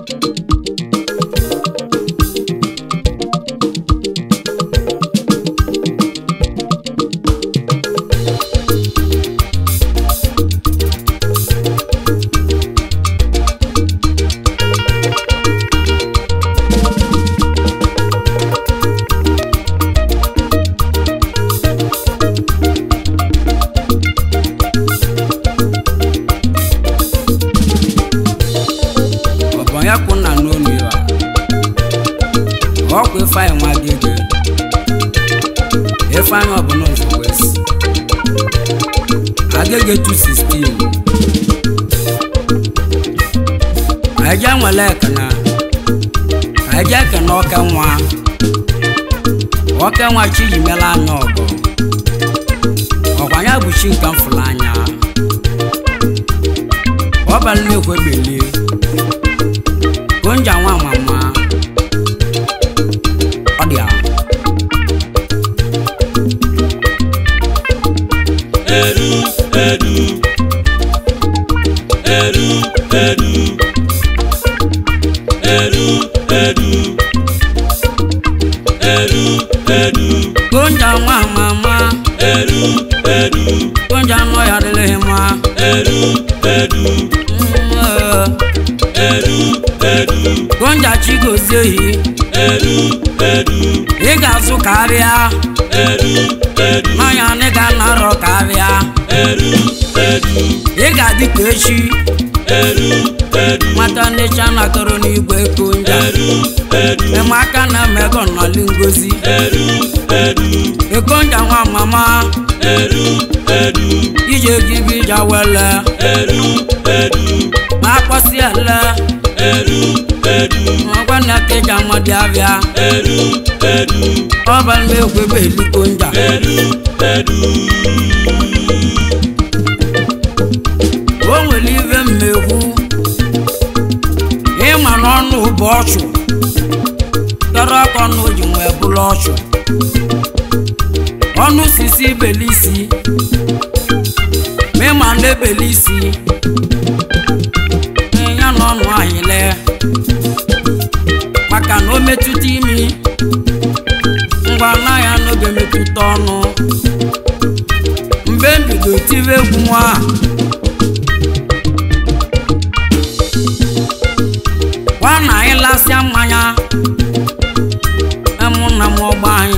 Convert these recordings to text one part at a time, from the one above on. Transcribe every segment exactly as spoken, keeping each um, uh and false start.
Agege two sixteen. Aja mwaleka na aja kana oka nwa oka nwa chiji mela anya ogo okwanya buchi nka mfulanya obal ne kwe beli konja nwa mama odia Edu, edu, edu, edu, edu, edu, edu, edu. Konja nwa mama, edu, edu, konja no ya delema, edu, edu, edu, edu, konja chigozehi, edu, edu, iga zukaria, edu, edu, maya nega na rokaria, edu, edu, iga dikeshi, edu, edu, mata necha na toro ni igwe konja, edu, edu, emaka na mego na lingozi, edu, edu, e konja nwa mama, edu, edu, ije gibi jawele, edu, edu, makwasi ele, edu, edu, mwana keja modiavia, edu, edu, obal me kwe beli konja, edu, edu. onwe live mmehu, ima n'ọnụ bụ ọchụ, tọrọ ọkọ n'oji nwe bụlụ ọchụ, ọnụ sisi belisi, mima nde belisi, ya n'ọnụ ahịle, maka na o metụta imi, ngwa na ya n'oge metụta ọnụ, mgbe mbido tive egwu nwa, wana anyị lasịa mmanya, emu na mụ ọgba anyị,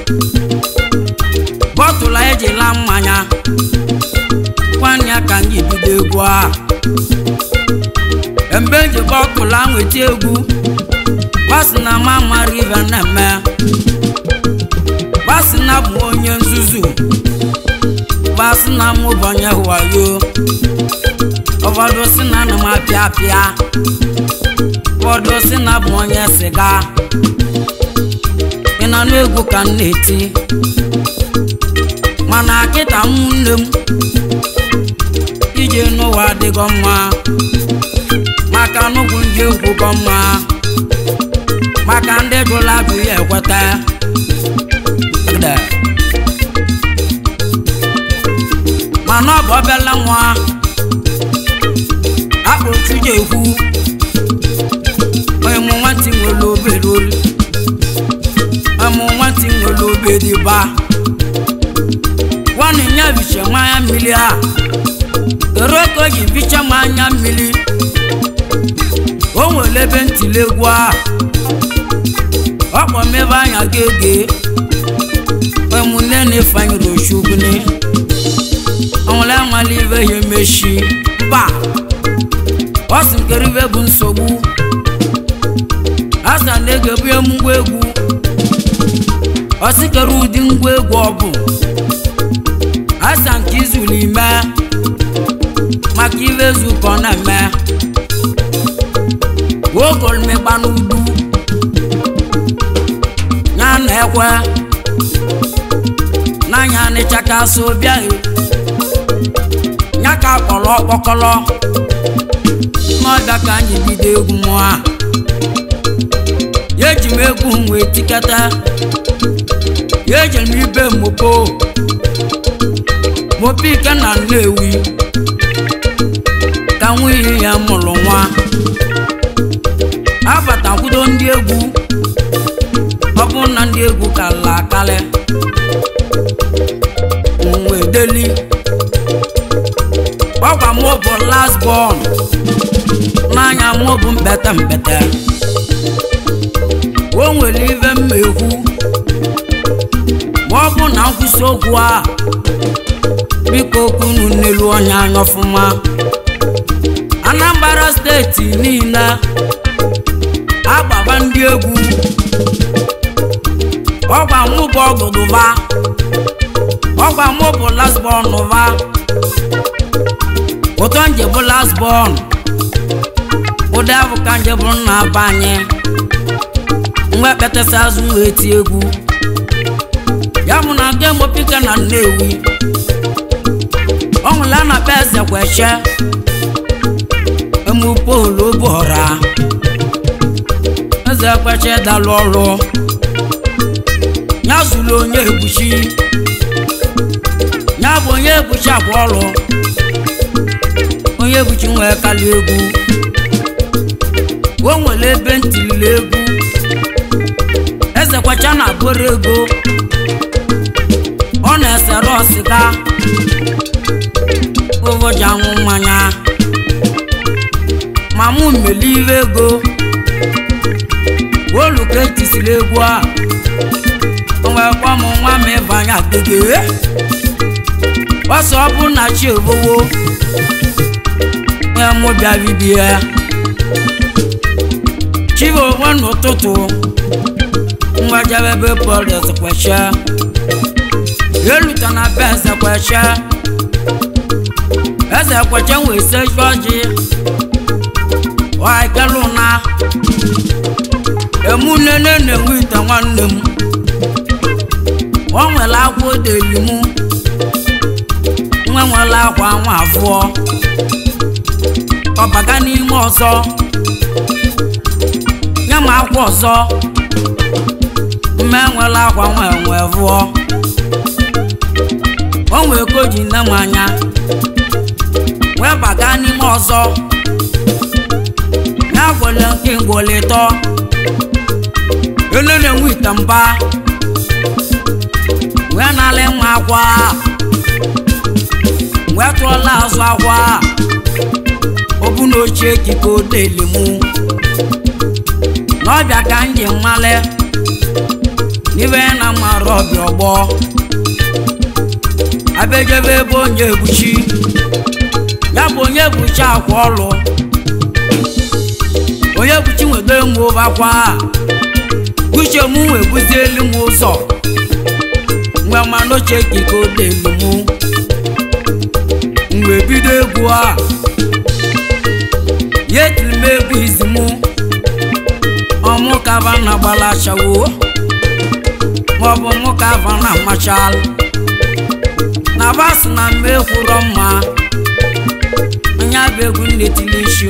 bọtụla ejila mmanya, kwanya ka anyị bido egwu a, mgbe nji bọtụla nweta egwu, basi na mama rive na-eme, basi na bụ onye nzuzu, basi na mụ bụ onye wayo, ụfọdụ si na ana m apịa apịa, ụfọdụ si na bụ onye siga, ị na n'egwu ka m na-eti, mana kịta ụmụnne m ije n'ụwa adịgo mma, maka n'ugwu ndị egwu go mma, maka ndị gụla bụ ya ekweta, mana ọ bụ obele nwa akpụchuje ekwu, onye mụ nwantị nwere obere olu, amụ nwantị nwere obere ba, nwanne nya biche mmanya mmiri a, ero ka o ji biche mmanya mmiri, o nwere ebe ntịle egwu a, ọkpọ mebe anya ga-ege, emune na-efanyere oshugune, onwere amali ibe ya emeshi, mba, ọ sị nkere ibe bụ nsogbu, asa na-egebu ya ngwa egwu, ọ sị kere ụdị ngwa egwu ọ bụ, asa nke izuli ime, maka ibe ezu ka ọ na-eme, wogol megba n'udu, nya na-ekwe, n'anya n'ịchaka so bịaghị, nya ka kpọrọ ọkpọkọrọ, n'ọbịa ka anyị bido egwu mụa, ya eji m egwu wee tikata, ya eji m ibe mopo, mopo ike na Nnewi, ka nwunye ya mụrụ nwa, akale nwe deli ọkwa mụ bụ last born n'anya mụ bụ mbete mbete o nwere ive mmekwu ma ọ bụ na nkwụsị okwu a biko okunu n'elu onye anya ọfụma Anambra steeti niile agbaba ndị egwu ọgba mụ bụ ọgụdụva ọgba mụ bụ last born ụva ụtọ nje bụ last born ụdị abụ ka nje bụ nna abanye mgbe kpetesa azụ eti egwu ya mụ na nke mopike na Nnewi ọnwụla na be eze kweche emu polu bụra eze kweche dalụ ọrụ ya zụlụ onye egbuchi ya bụ onye egbuchi akwa ọrụ onye egbuchi nwee kali egwu o nwere ebe ntilile egwu eze kweche na-abụrụ ego ọ na-esere ọsịga ụbọchị anwụ mmanya ma mụ mmeli iwe ego olu ka etisiri egwu a nwekwa m nwa m ịbanye akpege ọsọ ọ bụ na chi evowo nye mụ bịa bibie chive onwe n'ụtụtụ nwa jebe ebe Paul Ezekweche eluta na be Ezekweche Ezekweche nwee ise jọji Waikeluna emu nene na-enwe ite nwanne m o nwere akwa odeli mụ nwe nwere akwa nwa abụọ ọbaga n'ime ọzọ nye m akwa ọzọ mme nwere akwa nwa enwe vụọ o nwere ka o ji nne m anya wee baga n'ime ọzọ ya gwele nke ngwolitọ elu na-enwe ite mba wee nalị nwa akwa wee tụọla azụ akwa ọ bụ na ochie ekike odeli mụ n'ọbịa ka m ji mmalị n'ibe na mara ọbịa ọgbọ abejebe ebe onye egbuchi ya bụ onye egbuchi akwa ọlụ onye buchi nwede nwe ụbakwa uche mụ wee buzi elu m ụzọ mgbe mmanụ ochie ekike odelu mụ mgbe bido egwu a ya etiri m egwu izi mụ ọmụ kava na gbalachawo maọbụ mụ kava na machal na basị na mgbe ekwurọ mma onye bụ egwu nnetili isi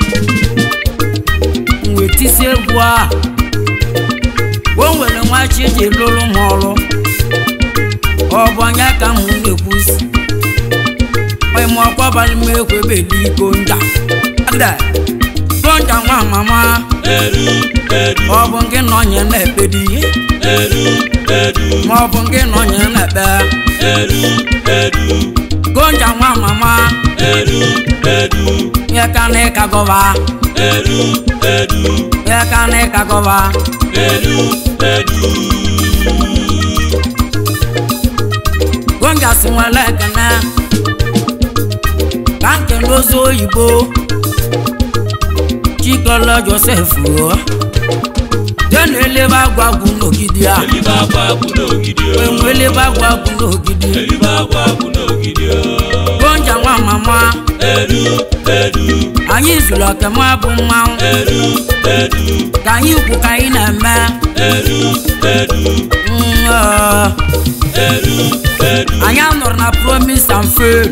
m wetisi egwu a o nwere nwa chi ji lụrụ m ọrụ ọ bụ onye ka m na-ekwusi onye ma ọkwabalị m ekwe beli iko nja tonja nwa mama ọ bụ nke nọ nye na-ekpedi ma ọ bụ nke nọ nye na-ekpe gonja nwa mama ya ka na ịka gọba ya ka na ịka gọba gonja si nwere ekene ka nke n'ozu oyibo Chikolo Joseph Jenu elebe agwagwu n'ogidi a enwe elebe agwagwu n'ogidi gonja nwa mama anyị zuru okema bụ mmanwụ ka anyị ukwu ka anyị na-eme anyị anọrọ na Promise and Faith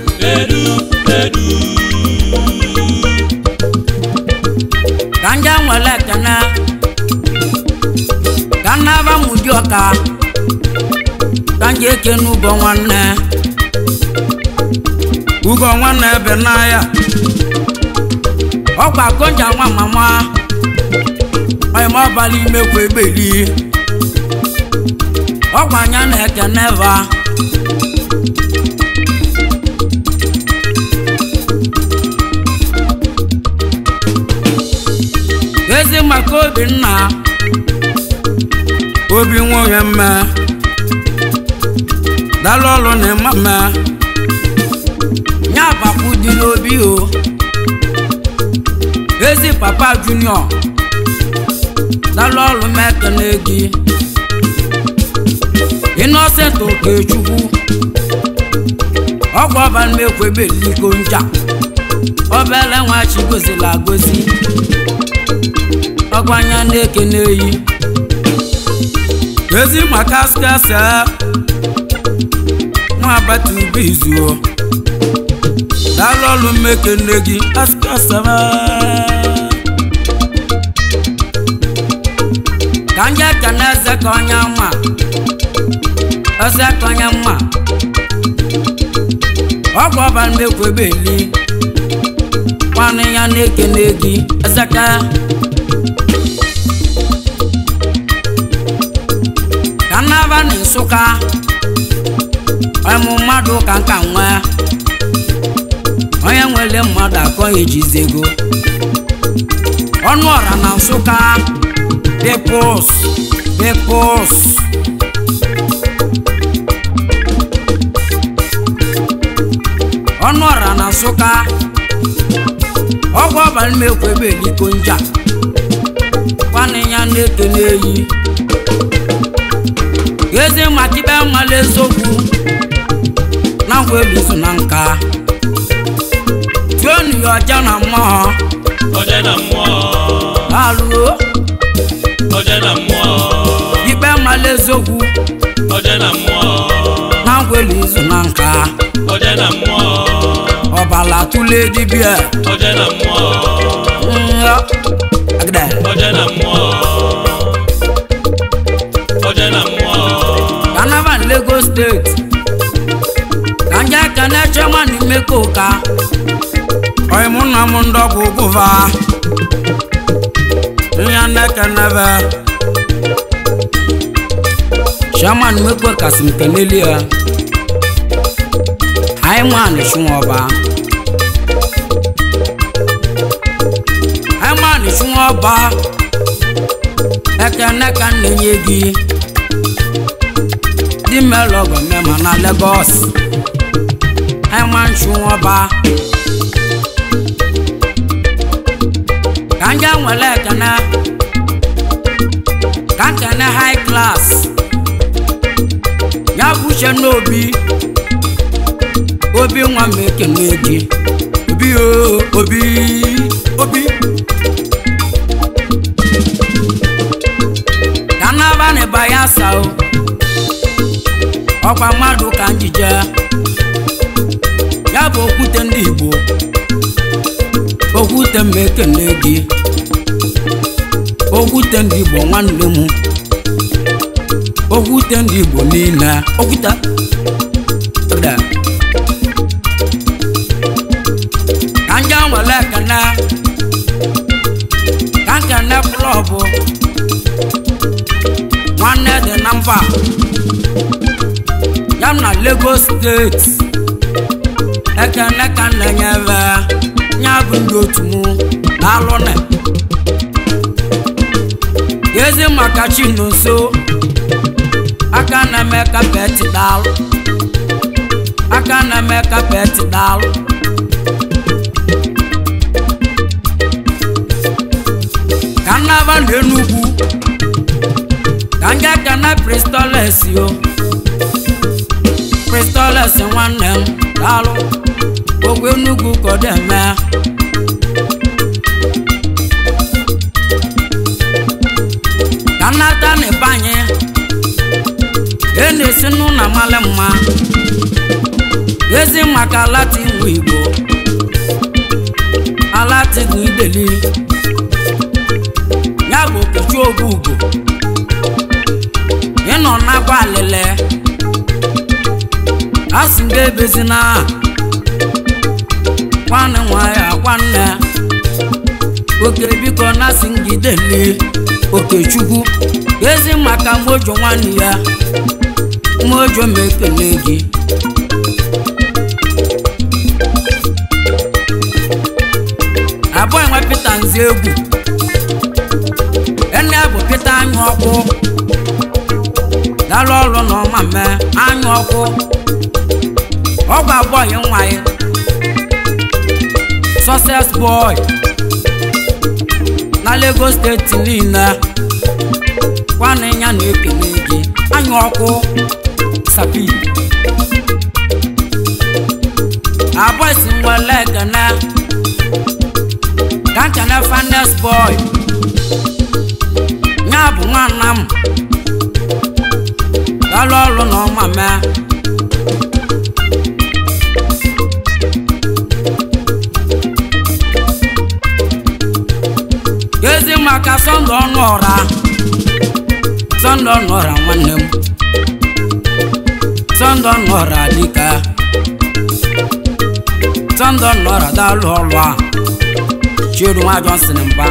ka ndị nwere ekene ka nnaba mụdi ọka ka ndị eke n'ugo nwanne ugo nwanne ebe n'ahịa ọkwa konja nwa mama onye ma ọbalị imekwa egbeli ọkwanya na-ekene va ezi maka Obinna obi nwoye mme dalụ ọlụ na ịma mme nya bakwu dị n'obi o ezi papa junior dalụ ọlụ m ekene gị Innocent Okechukwu ọgwụ ọban mekwe beliko nja obele nwa chi gozila agozi ọgbanya na-ekene eyi ezi maka skasa nwa abata ube izuo dalụ ọlụ m ekene gị askasa ka nje ekene eze ka onye mma eze ka onye mma ọgwụ ọban mekwe beli nwanne ya na-ekene gị eze ka Kanava ni Nsụka ọmụ mmadụ ka nka nwe onye nwere mmadụ akọ ejizego ọnụ ọra na Nsụka Peoples Peoples ọnụ ọra na Nsụka ọgwụ ọbara mekwe ebe eliko nja nwanne ya na-ekene eyi ezi maka ibe mmalụ eziokwu na ngwa eluzu na nka tionu ya ọja na mmụọ ọja na mmụọ alụo ọja na mmụọ ibe mmalụ eziokwu ọja na mmụọ na ngwa eluzu na nka ọja na mmụọ ọbala tụle dibịa ọja na mmụọ ọja na mmụọ ọja na mmụọ Kanava Lagos State kanja kana chama ni mekoka oy munna mundo buguva nyana Kanava chama ni mekoka kasim kanelia hay man shumoba hay man shumoba ekana kan nyegi di melogo mema na Lagos I man shumoba kanja nwele kana kanja high class ya buche n'obi obi nwa meke n'egi obi o obi obi Kanava ne Bayelsa o ọkwa mmadụ ka njije ya bụ okwute ndị Igbo okwute m ekene gị okwute ndị Igbo nwanne m okwute ndị Igbo niile okwute ka nje nwere ekene ka nkene klọbụ nwanne dị na mba yam na Lagos State ekene ka na-enyere nya bụ ndị otu mụ na-alụ na ezi maka Chinonso aka na-eme kapeti daalụ aka na-eme kapeti daalụ Kanava na Enugu ka nje kana Pristoles yo Pristoles nwanne m daalụ ogwe Enugu kodeme Kanata na Ibanye enesi nụ na male mma ezi maka alati nwe Igbo alati nwe ideli ya bụ Okechi Ogugo ịnọ n'akwa alele asị nga ebezina nwanne nwaya nwanne oke biko na-asị ngideli Okechukwu ezi maka mojo nwanne ya mojo mekele gị abụọ enwe Peter nzi egwu ene bụ Peter anyụ ọkụ dalụ ọrụ na ọma mee anyụ ọkụ ọgwụ abụọ yi nwa ya success boy na Lagos steeti niile kwana ya na ekele gị anyụ ọkụ sapi abụọ si nwere ekene kankene finest boy nya bụ nwanna m dalụ ọrụ na ọma mee ezi maka Sunday ọnụ ọra Sunday ọnụ ọra nwanne m Sunday ọnụ ọra dịka Sunday ọnụ ọra dalụ ọrụ a Chidu nwa Johnson mba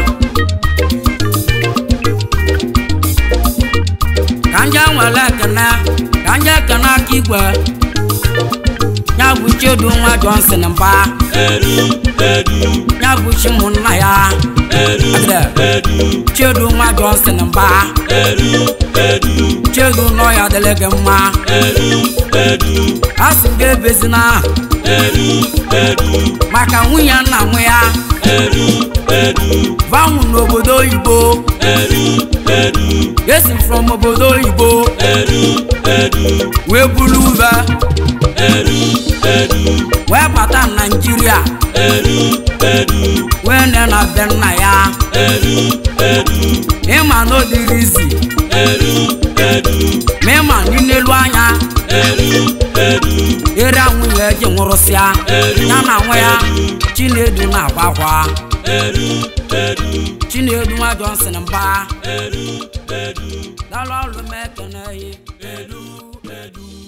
kanja nwere ekene kanja ekene aka igwe ya bụ Chidu nwa Johnson mba Edu edu ya bụ Chimunna ya edu edu Chidu nwa Johnson mba edu edu Chidu nọ ya dịrị gị mma edu edu asị gị ebezina edu edu maka nwunye nna nwe ya edu edu vanwu n'obodo oyibo edu edu esi from obodo oyibo edu edu wee bulu ube edu edu wee bata Nigeria edu edu wee ne na be nna ya edu edu ịma na odiri izi edu edu ma ịma n'elu anya edu edu ere nwunye ji nwụrụsịa ya na nwa ya Chinedu na-akwa akwa edu edu Chinedu nwa Johnson mba edu edu dalụ ọrụ m ekene edu edu